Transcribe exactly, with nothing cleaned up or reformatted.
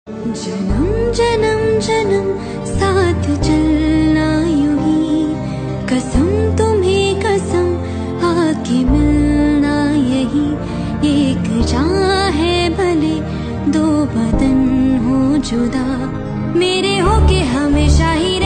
जन्म जन्म जन्म साथ चलना यूं ही, कसम तुम्हें कसम आके मिलना यही। एक जान है भले दो बदन हो जुदा, मेरे होके हमेशा ही